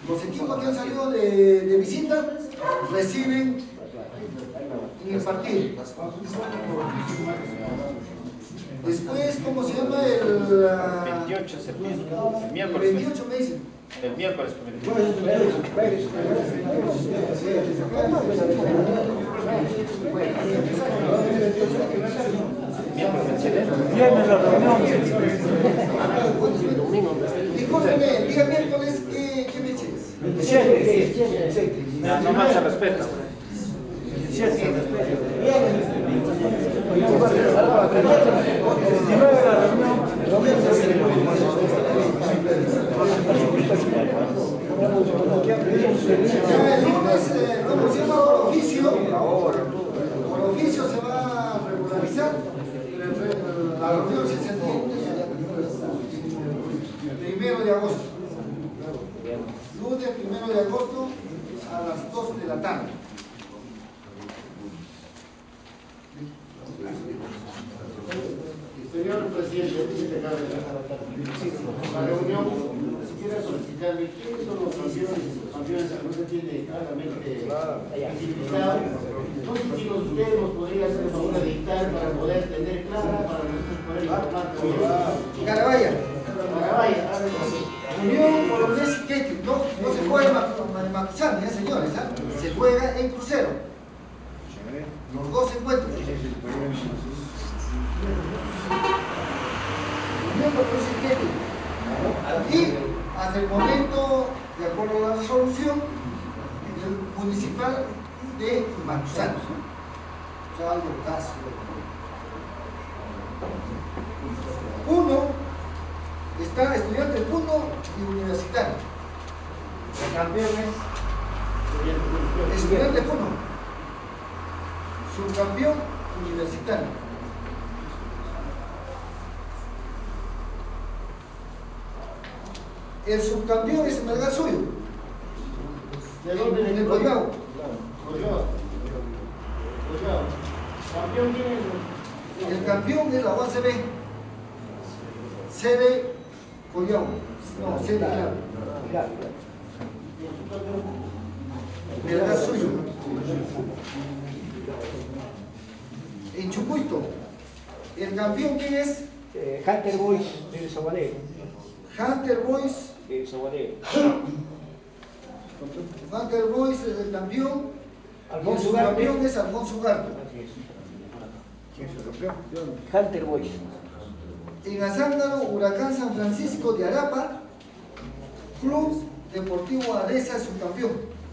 Los equipos que han salido de visita reciben en el partido. Después, ¿cómo se llama? El 28 de septiembre. El el miércoles. 28 me dicen. El miércoles. Viernes la reunión. Discúlpeme, el día miércoles, ¿qué fecha es? 27. No más se respeta. 19 la reunión. El lunes, ¿cómo se llama? Por oficio se va a regularizar. La reunión se hace el 1 de agosto. Lunes 1 de agosto a las 2 de la tarde. Señor presidente, la reunión, quisiera solicitarle quiénes son los campeones que no se tiene claramente visibilizados. No sé si ustedes nos podrían hacer el favor de dictar para poder tener clara, para nosotros poder informar también. Carabaya. Carabaya, Unión Polonés Ketty. No se juega en Macusán, señores. Se juega en crucero. Los dos encuentros. Unión Polonés Ketty. Y hasta el momento, de acuerdo a la resolución, el municipal de Macusán. Salvo caso. Uno está estudiante uno y universitario. los campeones, Estudiante uno. Subcampeón universitario. El subcampeón es en el suyo. ¿de dónde En el venimos? Collao. Collao. ¿Campeón quién es? El campeón es la UACB. Sede Collao. No, sede claro. Melgar suyo. En Chucuito, el campeón quién es? Hunter Boys de Sabadell. Hunter Boys. De Sabadell. Hunter Boys es el campeón. Alfonso Y su Ugarte. campeón es Alfonso Ugarte. Así es. Hunter Boys. En Azángaro, Huracán San Francisco de Arapa, Club Deportivo Adesa es su campeón.